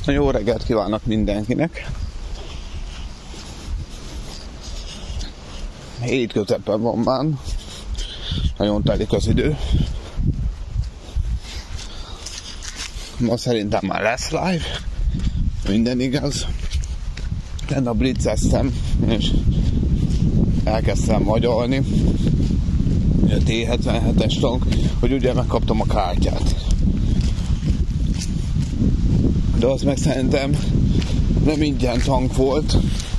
Jó reggelt kívánok mindenkinek! Hét közepen van már, nagyon telik az idő. Ma szerintem már lesz live, minden igaz. Tegnap blitzeztem, és elkezdtem magyolni a T77-es tank, hogy ugye megkaptam a kártyát. De az meg szerintem nem ingyen tank volt,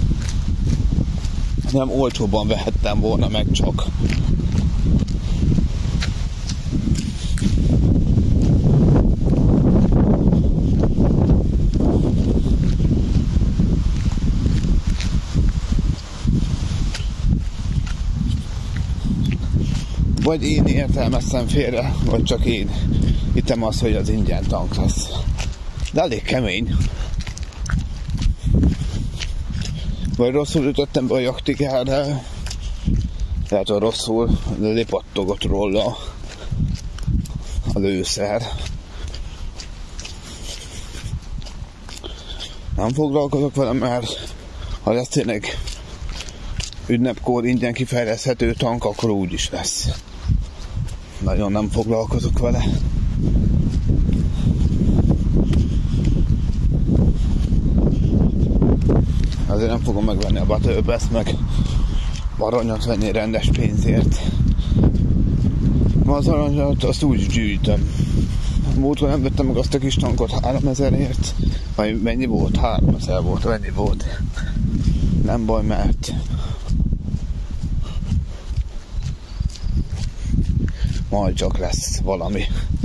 nem olcsóban vehettem volna meg csak. Vagy én értelmeztem félre, vagy csak én hittem azt, hogy az ingyen tank lesz. De elég kemény. Vagy rosszul ütöttem be a jaktikára. Lehet, hogy rosszul lepattogott róla a lőszer. Nem foglalkozok vele, mert ha lesz tényleg ünnepkor ingyen kifejleszthető tank, akkor úgy is lesz. Nagyon nem foglalkozok vele. Azért nem fogom megvenni a Battle Pass-t, meg aranyat venni rendes pénzért. Ma az aranyat azt úgy gyűjtöm. Múltkor nem vettem meg azt a kis tankot 3000-ért. Vagy mennyi volt? 3000 volt, mennyi volt? Nem baj, mert majd csak lesz valami.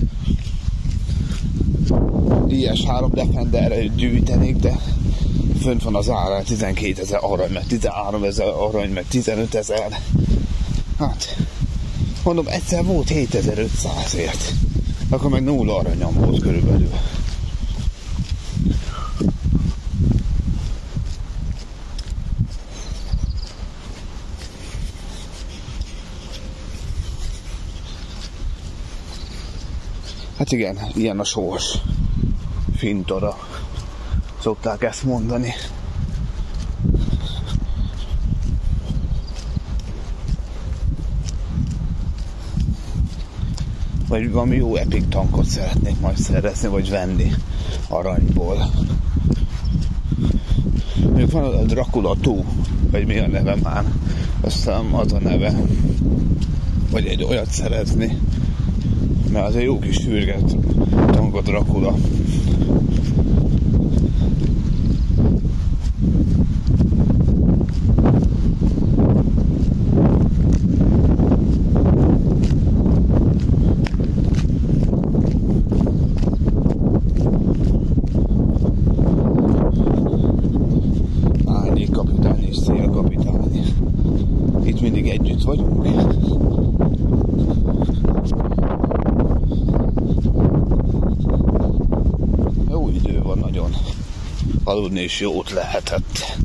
IS-3 Defenderre gyűjtenék, de fönt van az ára 12 000 arany, meg 13 000 arany, meg 15 000. Hát, mondom, egyszer volt 7500-ért. Akkor meg 0 aranyam volt körülbelül. Hát igen, ilyen a sors. Fintora. Szokták ezt mondani. Vagy valami jó epic tankot szeretnék majd szerezni, vagy venni aranyból. Mondjuk van a Dracula 2, vagy mi a neve már. Azt hiszem az a neve. Vagy egy olyat szerezni. Mert az egy jó kis sürget tank a Dracula. Árnyék kapitány és Szél kapitány. Itt mindig együtt vagyunk. Jó idő van nagyon. Aludni is jót lehetett.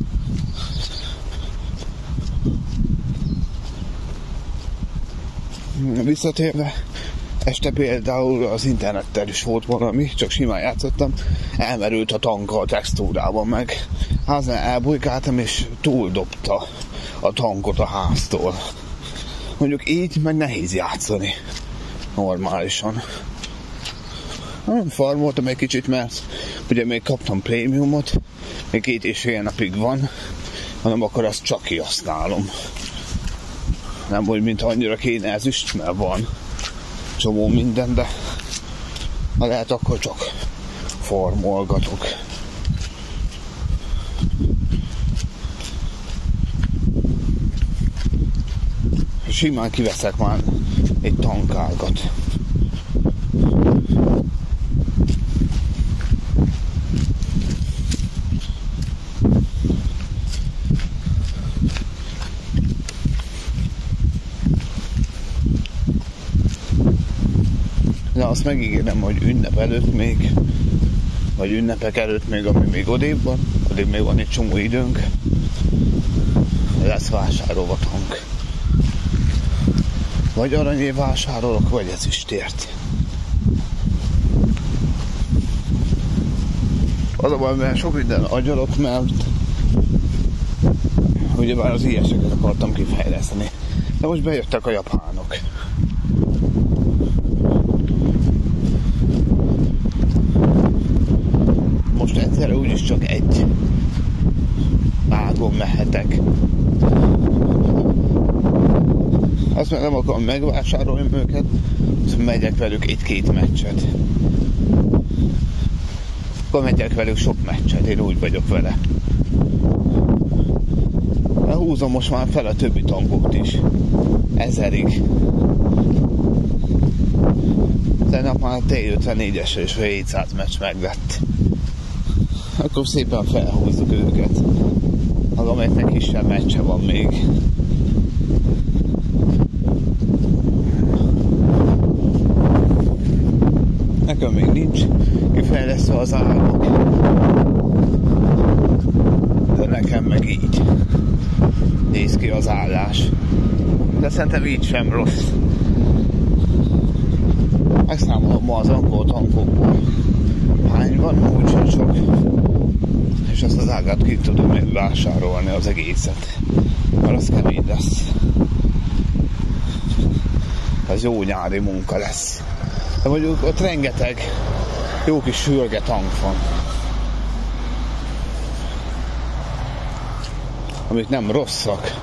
Visszatérve, este például az internettel is volt valami, csak simán játszottam, elmerült a tank a textúrában meg. Házán elbujkáltam és túldobta a tankot a háztól. Mondjuk így meg nehéz játszani normálisan. Farmoltam egy kicsit, mert ugye még kaptam prémiumot, még 2,5 napig van, hanem akkor azt csak kihasználom. Nem úgy, mint annyira kéne ezüst, mert van csomó minden, de ha lehet, akkor csak farmolgatok. Simán kiveszek már egy tankálgat. De azt megígérem, hogy ünnep előtt még, vagy ünnepek előtt még, ami még odébb van, addig még van egy csomó időnk, lesz vásárolva tank. Vagy aranyért vásárolok, vagy ezüstért. Az a baj, mert sok minden agyalok, mert ugyebár az ilyeseket akartam kifejleszteni. De most bejöttek a japánok. Most egyszerre úgyis csak egy vágon mehetek. Azt már nem akarom megvásárolni őket, megyek velük egy-két meccset. Akkor megyek velük sok meccset, én úgy vagyok vele. Húzom most már fel a többi tankot is. 1000-ig. Tegnap már T54-esre és 700 meccs meglett. Akkor szépen felhúzzuk őket. Az amelyeknek kisebb meccse van még. Nekem még nincs kifejlesztve az állok. De nekem meg így néz ki az állás. De szerintem így sem rossz. Megszámolom ma az angol tankokból. Hány van? Úgyhogy sok. És azt az ágát ki tudom még vásárolni az egészet. Mert az kemény lesz. Ez jó nyári munka lesz. De mondjuk ott rengeteg jó kis sürge tank van. Amik nem rosszak.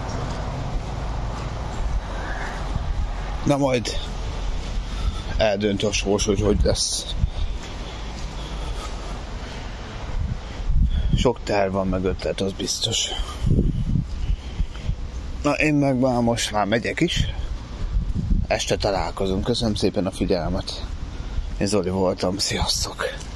De majd eldönt a sors, hogy lesz. Sok terv van meg ötlet, az biztos. Na én meg már most már megyek is. Este találkozunk. Köszönöm szépen a figyelmet. Én Zoli voltam. Sziasztok!